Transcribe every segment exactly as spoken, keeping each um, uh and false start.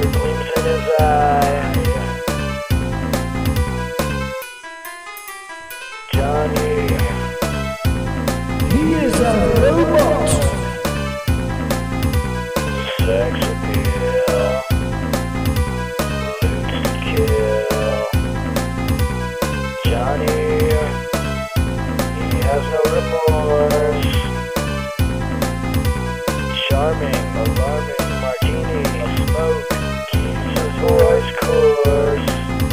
gleams in his eye. Johnny, He is a robot. sex appeal, loot to kill. Johnny, he has no remorse. Charming, alarming, martini, smoke, keeps his voice coarse.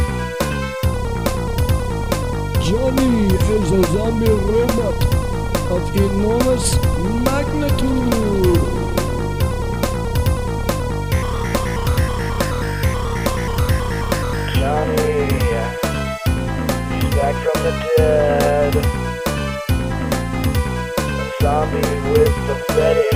Johnny is a zombie robot of enormous magnitude. Johnny, he's back from the dead. A zombie with the fetish.